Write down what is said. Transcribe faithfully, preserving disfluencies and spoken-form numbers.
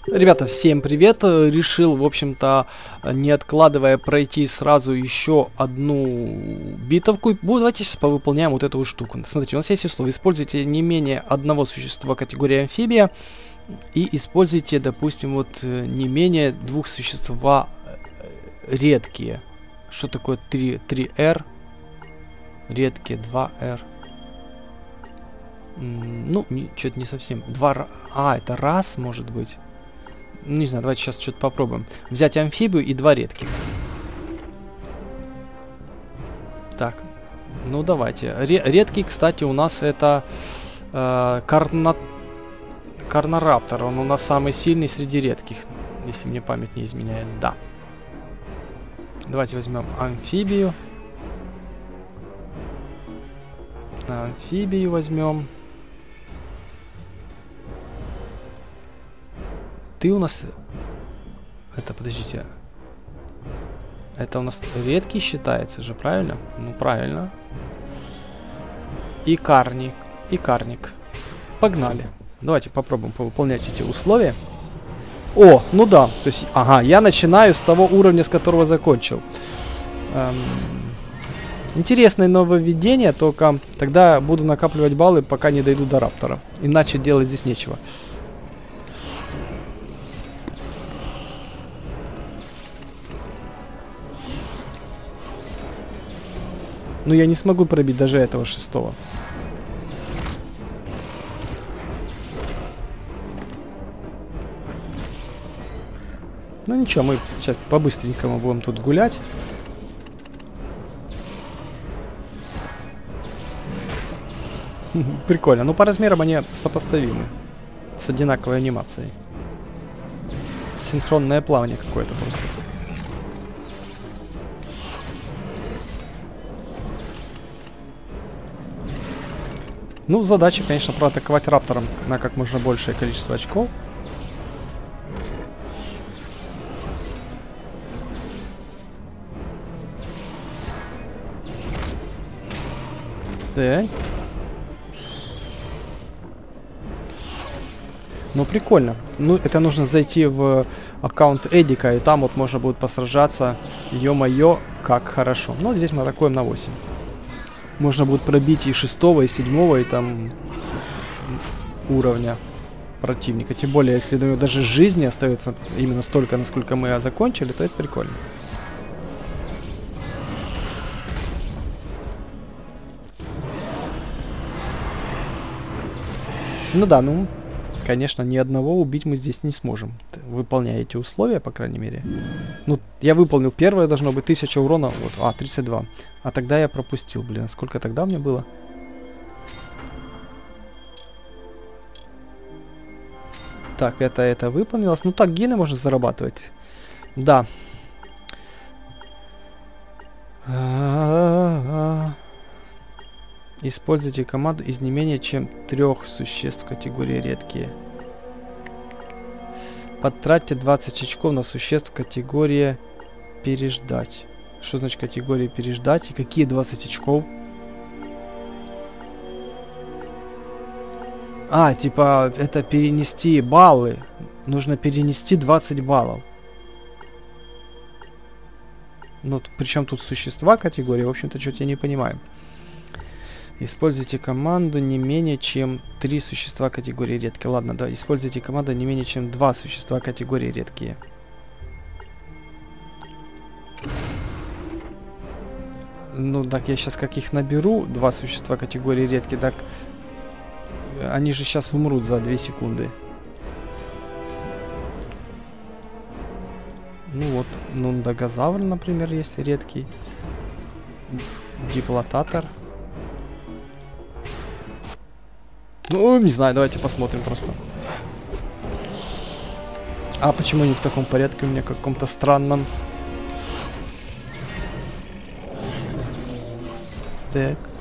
Ребята, всем привет! Решил, в общем-то, не откладывая, пройти сразу еще одну битовку. И давайте сейчас повыполняем вот эту вот штуку. Смотрите, у нас есть условия. Используйте не менее одного существа категории амфибия. И используйте, допустим, вот не менее двух существа редкие. Что такое три эр? Редкие, два эр. Ну, что-то не совсем. два... А, это раз, может быть. Не знаю, давайте сейчас что-то попробуем. Взять амфибию и два редких. Так, ну давайте. Ре редкий, кстати, у нас это э, карна... Карнораптор. Он у нас самый сильный среди редких, если мне память не изменяет. Да. Давайте возьмем амфибию. Амфибию возьмем. Ты у нас... Это, подождите. Это у нас редкий считается же, правильно? Ну, правильно. И карник. И карник. Погнали. Давайте попробуем повыполнять эти условия. О, ну да. То есть, ага, я начинаю с того уровня, с которого закончил. Эм, интересное нововведение, только тогда буду накапливать баллы, пока не дойду до раптора. Иначе делать здесь нечего. Но я не смогу пробить даже этого шестого. Ну ничего, мы сейчас по-быстренькому будем тут гулять. Прикольно. Ну по размерам они сопоставимы. С одинаковой анимацией. Синхронное плавание какое-то просто. Ну, задача, конечно, проатаковать раптором на как можно большее количество очков. Так. Ну, прикольно. Ну, это нужно зайти в аккаунт Эдика, и там вот можно будет посражаться. Ё-моё, как хорошо. Ну, здесь мы атакуем на восемь. Можно будет пробить и шестого, и седьмого, и там уровня противника. Тем более, если у него даже жизни остается именно столько, насколько мы закончили, то это прикольно. Ну да, ну, конечно, ни одного убить мы здесь не сможем, выполняя эти условия, по крайней мере. Ну, я выполнил первое, должно быть тысяча урона, вот, а, тридцать два. А тогда я пропустил, блин, сколько тогда мне было? Так, это, это выполнилось. Ну так, гены можно зарабатывать. Да. Используйте команду из не менее чем трех существ категории редкие. Потратьте двадцать очков на существ категории переждать. Что значит категории переждать? И какие двадцать очков? А, типа, это перенести баллы. Нужно перенести двадцать баллов. Ну, причем тут существа категории, в общем-то, что-то я не понимаю. Используйте команду не менее чем три существа категории редкие. Ладно, да, используйте команду не менее чем два существа категории редкие. Ну, так я сейчас как их наберу, два существа категории редкие, так они же сейчас умрут за две секунды. Ну вот, нундагозавр, например, есть редкий. Диплотатор. Ну, не знаю, давайте посмотрим просто. А почему не в таком порядке у меня каком-то странном? Так.